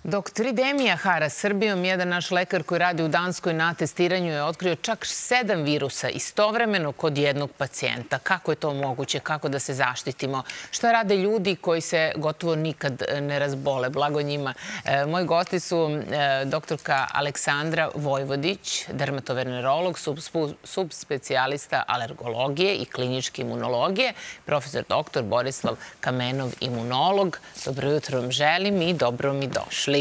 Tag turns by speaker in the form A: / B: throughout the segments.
A: Dok tridemija hara Srbijom, jedan naš lekar koji radi u Danskoj na testiranju je otkrio čak 7 virusa istovremeno kod jednog pacijenta. Kako je to moguće? Kako da se zaštitimo? Šta rade ljudi koji se gotovo nikad ne razbole? Blago njima. Moji gosti su doktorka Aleksandra Vojvodić, dermatovenerolog, subspecijalista alergologije i kliničke imunologije, profesor doktor Borislav Kamenov, imunolog. Dobro jutro vam želim i dobro mi došli.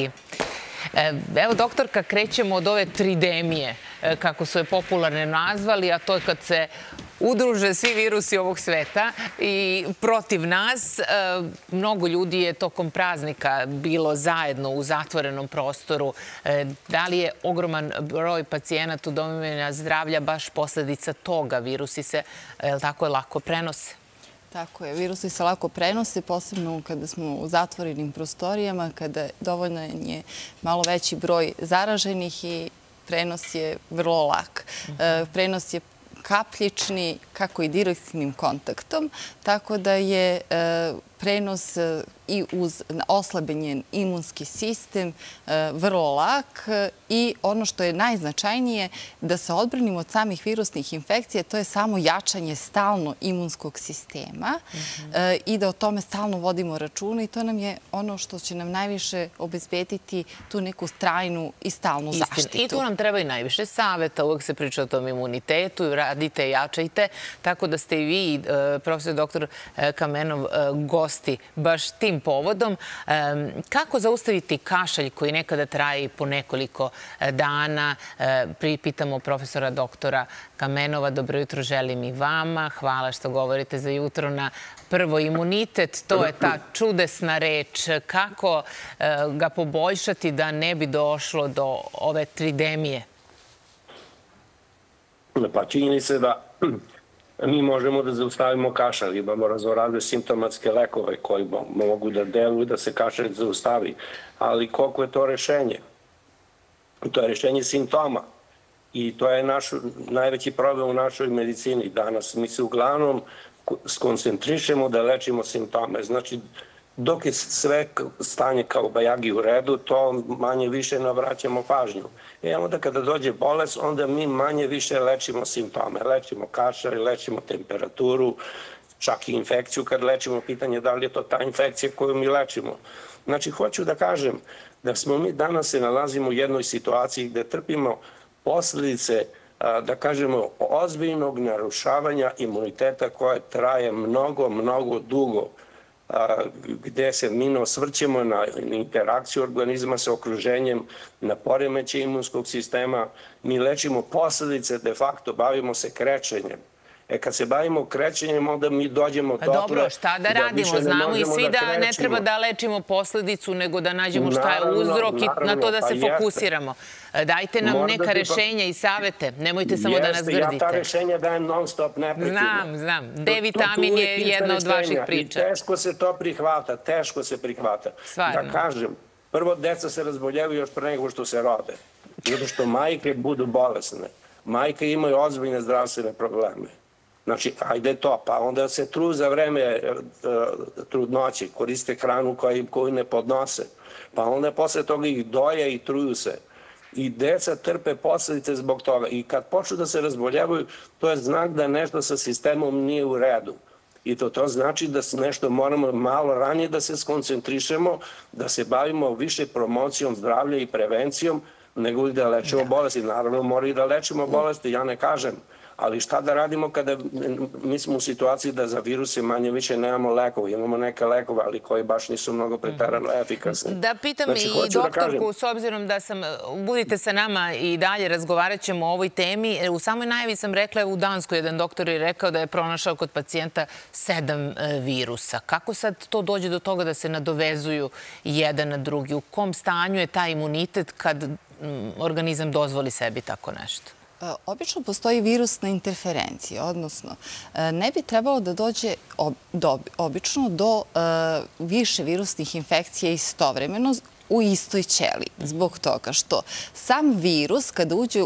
A: Evo, doktorka, krećemo od ove tridemije, kako su je popularne nazvali, a to je kad se udruže svi virusi ovog sveta i protiv nas. Mnogo ljudi je tokom praznika bilo zajedno u zatvorenom prostoru. Da li je ogroman broj pacijenata u domovima zdravlja baš posledica toga? Virusi se, tako je, lako prenose.
B: Tako je, virusi se lako prenose, posebno kada smo u zatvorenim prostorijama, kada dovoljno je malo veći broj zaraženih i prenos je vrlo lak. Prenos je kapljični, kako i direktnim kontaktom, tako da je prenos i uz oslabljen imunski sistem vrlo lak i ono što je najznačajnije da se odbranimo od samih virusnih infekcija, to je samo jačanje stalno imunskog sistema i da o tome stalno vodimo računa i to nam je ono što će nam najviše obezbediti tu neku trajnu i stalnu zaštitu.
A: I tu nam treba i najviše saveta, uvek se priča o tom imunitetu, radite, jačajte, tako da ste i vi, profesor doktor Kamenov, gosti baš tim povodom. Kako zaustaviti kašalj koji nekada traje po nekoliko dana? Pripitamo profesora doktora Kamenova. Dobro jutro želim i vama. Hvala što govorite za jutro na prvo. Imunitet, to je ta čudesna reč. Kako ga poboljšati da ne bi došlo do ove tridemije?
C: Pa čini se da mi možemo da zaustavimo kašalj, imamo raznorazne simptomatske lekove koji mogu da deluju da se kašalj zaustavi. Ali koliko je to rešenje? To je rešenje simptoma. I to je naš najveći problem u našoj medicini danas. Mi se uglavnom skoncentrišemo da lečimo simptome. Znači, dok je sve stanje kao bajagi u redu, to manje više navraćamo pažnju. I onda kada dođe bolest, onda mi manje više lečimo simptome. Lečimo kašalj, lečimo temperaturu, čak i infekciju kad lečimo. Pitanje da li je to ta infekcija koju mi lečimo. Znači, hoću da kažem da smo mi danas se nalazimo u jednoj situaciji gde trpimo posledice, da kažemo, ozbiljnog narušavanja imuniteta koje traje mnogo, mnogo dugo, gde se mi osvrćemo na interakciju organizma sa okruženjem, na poremećaj imunskog sistema. Mi lečimo posledice, de facto bavimo se krečenjem. Kad se bavimo krećenjem, onda mi dođemo dotle...
A: Dobro, šta da radimo? Znamo i svi da ne treba da lečimo posledicu, nego da nađemo šta je uzrok i na to da se fokusiramo. Dajte nam neka rešenja i savete. Nemojte samo da nas grdite.
C: Ja ta rešenja dajem non stop, neprekidno.
A: Znam. D-vitamin je jedna od vaših priča.
C: I teško se to prihvata, teško se prihvata. Da kažem, prvo, deca se razboljevaju još pre nego što se rode. Zato što majke budu bolesne. Majke imaju ozbiljne zdravstvene probleme. Znači, ajde to, pa onda se truju za vreme trudnoće, koriste hranu koju ne podnose, pa onda posle toga ih doje i truju se. I deca trpe posledice zbog toga. I kad počnu da se razboljevaju, to je znak da nešto sa sistemom nije u redu. I to znači da nešto moramo malo ranije da se skoncentrišemo, da se bavimo više promocijom zdravlja i prevencijom, nego i da lečimo bolesti. Naravno, mora i da lečimo bolesti, ja ne kažem. Ali šta da radimo kada mi smo u situaciji da za viruse manje više nemamo lekova. Imamo neke lekove, ali koji baš nisu mnogo preterano efikasni.
A: Da pitam i doktorku, s obzirom da budite sa nama i dalje, razgovarat ćemo o ovoj temi. U samoj najavi sam rekla, u Danskoj jedan doktor je rekao da je pronašao kod pacijenta 7 virusa. Kako sad to dođe do toga da se nadovezuju jedan na drugi? U kom stanju je taj imunitet kad organizam dozvoli sebi tako nešto?
B: Obično postoji virusna interferencija, odnosno ne bi trebalo da dođe obično do više virusnih infekcija istovremeno u istoj ćeliji. Zbog toga što sam virus, kada uđe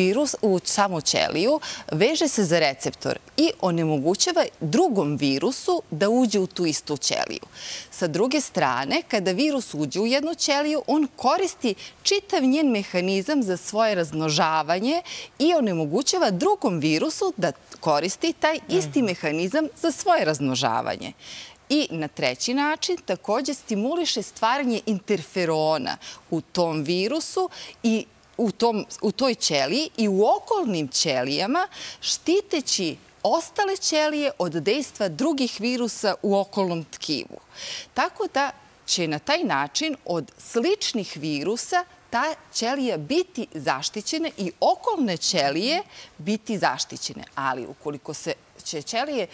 B: u samu ćeliju, veže se za receptor i onemogućava drugom virusu da uđe u tu istu ćeliju. Sa druge strane, kada virus uđe u jednu ćeliju, on koristi čitav njen mehanizam za svoje razmnožavanje i onemogućava drugom virusu da koristi taj isti mehanizam za svoje razmnožavanje. I na treći način također stimuliše stvaranje interferona u tom virusu i u toj ćeliji i u okolnim ćelijama, štiteći ostale ćelije od dejstva drugih virusa u okolnom tkivu. Tako da će na taj način od sličnih virusa ta ćelija biti zaštićena i okolne ćelije biti zaštićene. Ali ukoliko će ćelije,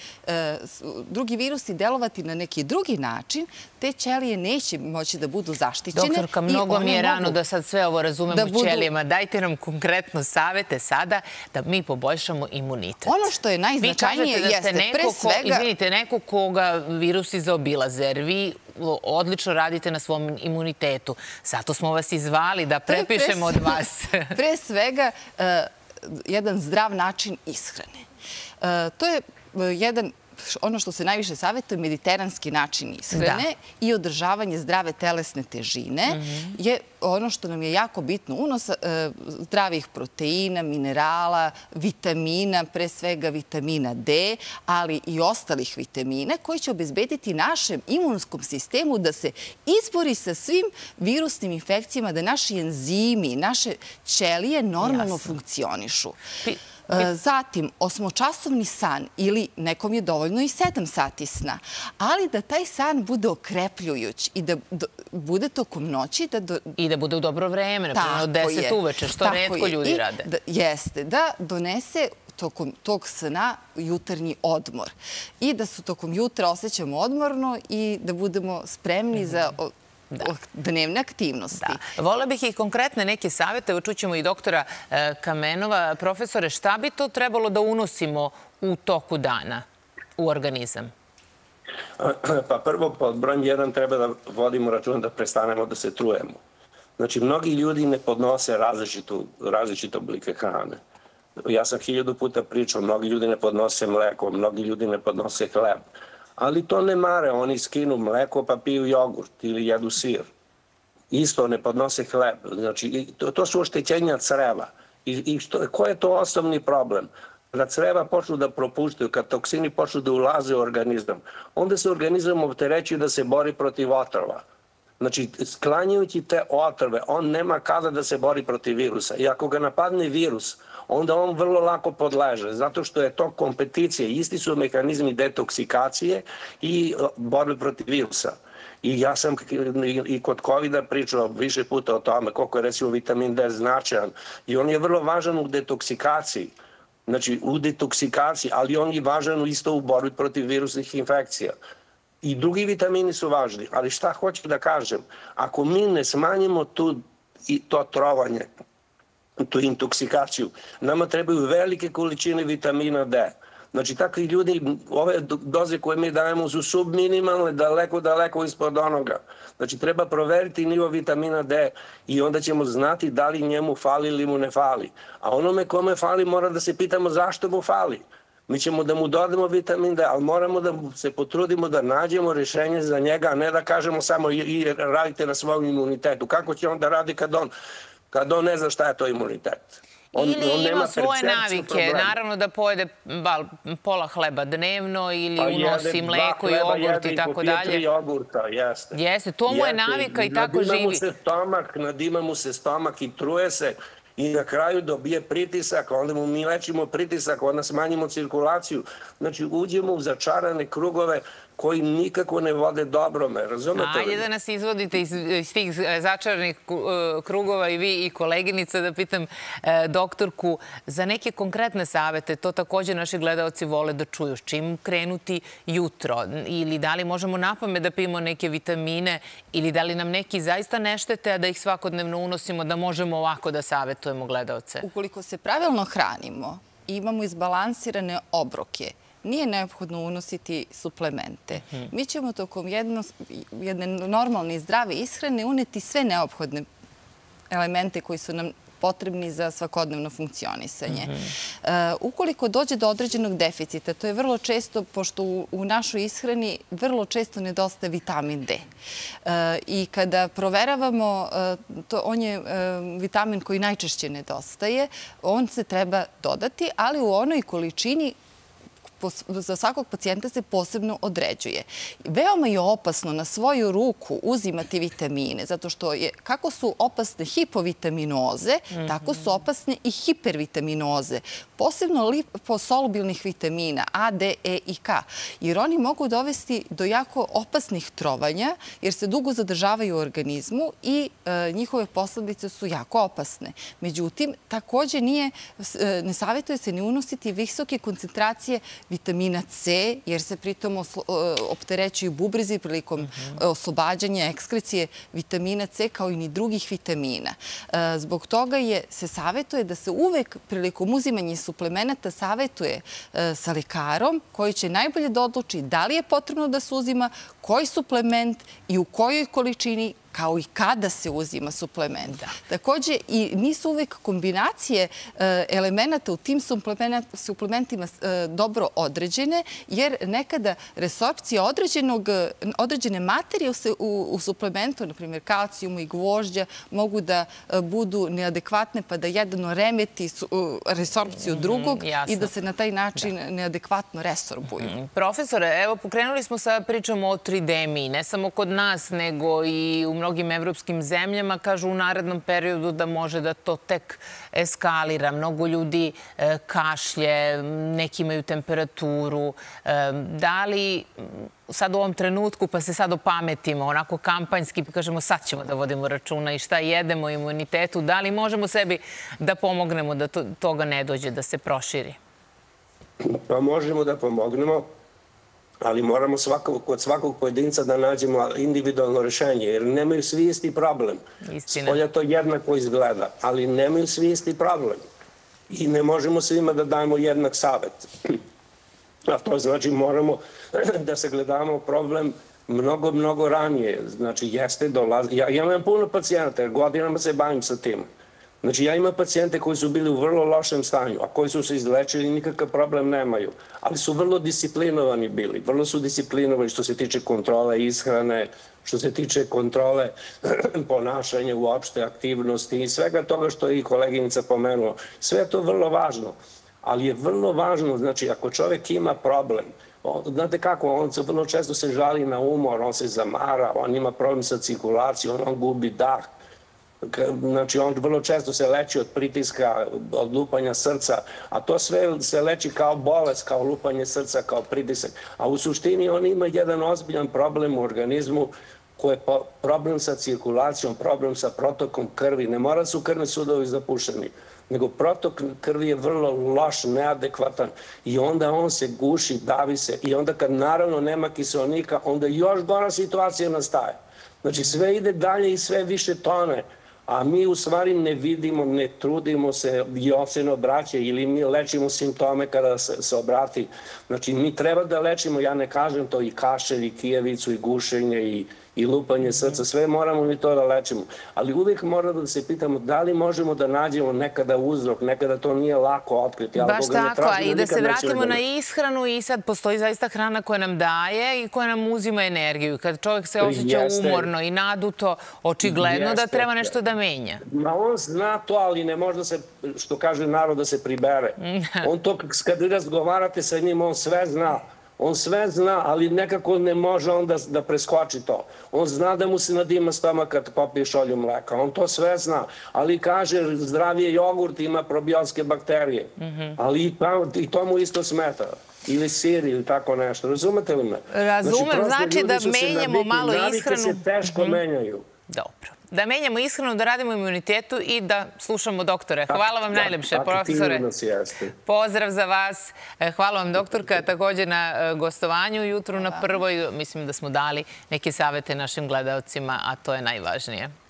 B: drugi virusi delovati na neki drugi način, te ćelije neće moći da budu zaštićene.
A: Doktorka, mnogo mi je rano da sad sve ovo razumemo u ćelijama. Dajte nam konkretno savete sada da mi poboljšamo imunitet.
B: Ono što je najznačajnije jeste pre svega...
A: Izvinite, neko koga virusi zaobilaze, jer vi odlično radite na svom imunitetu. Zato smo vas izvali da prepišemo od vas.
B: Pre svega, jedan zdrav način ishrane. To je ono što se najviše savjetuje, mediteranski način ishrane i održavanje zdrave telesne težine je ono što nam je jako bitno. Unos zdravih proteina, minerala, vitamina, pre svega vitamina D, ali i ostalih vitamina koji će obezbediti našem imunskom sistemu da se izbori sa svim virusnim infekcijama, da naši enzimi, naše ćelije normalno funkcionišu. Zatim, 8-časovni san ili nekom je dovoljno i 7 sati sna, ali da taj san bude okrepljujuć i da bude tokom noći.
A: I da bude u dobro vreme, naprimjer od 10 uveče, što retko ljudi rade.
B: Jeste, da donese tokom tog sna jutarnji odmor i da se tokom jutra osjećamo odmorno i da budemo spremni za dnevne aktivnosti.
A: Vola bih i konkretne neke savjete. Evo čućemo i doktora Kamenova. Profesore, šta bi to trebalo da unosimo u toku dana u organizam?
C: Pa prvo, pod brojem 1 treba da vodimo račun da prestanemo da se trujemo. Znači, mnogi ljudi ne podnose različite oblike hrane. Ja sam 1000 puta pričao, mnogi ljudi ne podnose mleko, mnogi ljudi ne podnose hleb. Ali to ne mare, oni skinu mleko pa piju jogurt ili jedu sir. Isto ne podnose hleb. Znači, to su oštećenja creva. I koji je to osnovni problem? Kada creva počnu da propuštaju, kad toksini počnu da ulaze u organizam, onda se organizam opterećuje da se bori protiv otrova. Znači, sklanjajući te otrove, on nema kada da se bori protiv virusa. I ako ga napadne virus, onda on vrlo lako podleže, zato što je to kompeticija. Isti su mehanizmi detoksikacije i borbe protiv virusa. I ja sam i kod COVID-a pričao više puta o tome koliko je recimo vitamin D značajan. I on je vrlo važan u detoksikaciji. Znači, u detoksikaciji, ali on je važan isto u borbi protiv virusnih infekcija. I drugi vitamini su važni, ali šta hoću da kažem? Ako mi ne smanjimo to trovanje, tu intoksikaciju, nama trebaju velike količine vitamina D. Znači, takvi ljudi, ove doze koje mi dajemo su subminimalne, daleko ispod onoga. Znači, treba proveriti nivo vitamina D i onda ćemo znati da li njemu fali ili mu ne fali. A onome kome fali mora da se pitamo zašto mu fali. Mi ćemo da mu dodamo vitamin D, ali moramo da se potrudimo da nađemo rješenje za njega, a ne da kažemo samo i radite na svom imunitetu. Kako će on da radi kad on ne zna šta je to imunitet?
A: Ili ima svoje navike, naravno da pojede pola hleba dnevno ili unosi mleko, jogurt i tako dalje.
C: Pije 3 jogurta, jeste.
A: Jeste, to mu je navika i tako živi.
C: Nadima mu se stomak i truje se i na kraju dobije pritisak, onda mu mi lečimo pritisak, onda smanjimo cirkulaciju. Znači, uđemo u začarane krugove koji nikako ne vode dobrome, razumete li?
A: Ajde da nas izvodite iz tih začaranih krugova i vi i koleginica, da pitam doktorku za neke konkretne savete. To također naši gledaoci vole da čuju. S čim krenuti jutro? Ili da li možemo napamet da pijemo neke vitamine? Ili da li nam neki zaista ne štete, a da ih svakodnevno unosimo, da možemo ovako da savetujemo gledaoce?
B: Ukoliko se pravilno hranimo, imamo izbalansirane obroke, nije neophodno unositi suplemente. Mi ćemo tokom jedne normalne i zdrave ishrane uneti sve neophodne elemente koji su nam potrebni za svakodnevno funkcionisanje. Ukoliko dođe do određenog deficita, to je vrlo često, pošto u našoj ishrani vrlo često nedostaje vitamin D. I kada proveravamo, on je vitamin koji najčešće nedostaje, on se treba dodati, ali u onoj količini za svakog pacijenta se posebno određuje. Veoma je opasno na svoju ruku uzimati vitamine, zato što kako su opasne hipovitaminoze, tako su opasne i hipervitaminoze, posebno liposolubilnih vitamina A, D, E i K, jer oni mogu dovesti do jako opasnih trovanja, jer se dugo zadržavaju u organizmu i njihove posledice su jako opasne. Međutim, takođe ne savjetuje se ni unositi visoke koncentracije vitamina C, jer se pritom opterećuju bubrezi prilikom oslobađanja ekskrecije vitamina C, kao i ni drugih vitamina. Zbog toga se savjetuje da se uvek prilikom uzimanja suplemenata savjetuje sa lekarom koji će najbolje da odluči da li je potrebno da se uzima, koji suplement i u kojoj količini, kao i kada se uzima suplement. Takođe, i nisu uvek kombinacije elemenata u tim suplementima dobro određene, jer nekada resorpcija određene materije u suplementu, na primjer kalcijumu i gvožđa, mogu da budu neadekvatne pa da jedno remeti resorpciju drugog i da se na taj način neadekvatno resorbuju.
A: Profesore, evo pokrenuli smo sa pričom o tridemiji, ne samo kod nas, nego i u mnogim evropskim zemljama. Kažu u narednom periodu da može da to tek eskalira. Mnogo ljudi kašlje, neki imaju temperaturu. Da li sad u ovom trenutku, pa se sad opametimo, onako kampanjski, pa kažemo sad ćemo da vodimo računa i šta jedemo, imunitetu, da li možemo sebi da pomognemo da toga ne dođe, da se proširi?
C: Pa možemo da pomognemo, ali moramo kod svakog pojedinca da nađemo individualno rešenje, jer nemaju svi isti problem. Spolja to jednako izgleda, ali nemaju svi isti problem. I ne možemo svima da dajemo jednak savjet. A to znači moramo da sagledamo problem mnogo, mnogo ranije. Znači, ja imam puno pacijenata, jer godinama se bavim sa tim. Znači, ja imam pacijente koji su bili u vrlo lošem stanju, a koji su se izlečili i nikakav problem nemaju. Ali su vrlo disciplinovani bili. Vrlo su disciplinovani što se tiče kontrole ishrane, što se tiče kontrole ponašanja uopšte, aktivnosti i svega toga što je i koleginica pomenula. Sve je to vrlo važno. Ali je vrlo važno, znači, ako čovek ima problem, znate kako, on vrlo često se žali na umor, on se zamara, on ima problem sa cirkulacijom, on gubi dah. Znači, on vrlo često se leči od pritiska, od lupanja srca, a to sve se leči kao bolest, kao lupanje srca, kao pritisak. A u suštini on ima jedan ozbiljan problem u organizmu koji je problem sa cirkulacijom, problem sa protokom krvi. Ne mora su krvni sudovi zapušeni, nego protok krvi je vrlo loš, neadekvatan i onda on se guši, davi se i onda kad naravno nema kiseonika, onda još gora situacija nastaje. Znači, sve ide dalje i sve više tone. A mi u stvari ne vidimo, ne trudimo se i se ne obraća ili mi lečimo simptome kada se obrati. Znači, mi treba da lečimo, ja ne kažem to, i kašelj, i kijevicu, i gušenje, i lupanje srca, sve moramo mi to da lečimo. Ali uvijek moramo da se pitamo da li možemo da nađemo nekada uzrok, nekada to nije lako otkriti.
A: Baš tako, i da se vratimo na ishranu i sad postoji zaista hrana koja nam daje i koja nam uzima energiju. Kad čovjek se osjeća umorno i naduto, očigledno da treba nešto da menja.
C: Ma on zna to, ali ne može da se, što kaže narod, da se pribere. On to, kad razgovarate sa njim, on sve zna. On sve zna, ali nekako ne može on da preskoči to. On zna da mu se nadima stomak kad popije šolju mleka. On to sve zna. Ali kaže, zdravije jogurt ima probiotske bakterije. Ali i to mu isto smeta. Ili sir ili tako nešto. Razumete li me?
A: Razumem, znači da menjamo malo ishranu.
C: Navike se teško menjaju.
A: Dobro. Da menjamo ishranu, da radimo imunitetu i da slušamo doktore. Hvala vam najlepše, profesore. Pozdrav za vas. Hvala vam, doktorka, također na gostovanju jutru na Prvoj. Mislim da smo dali neke savete našim gledalcima, a to je najvažnije.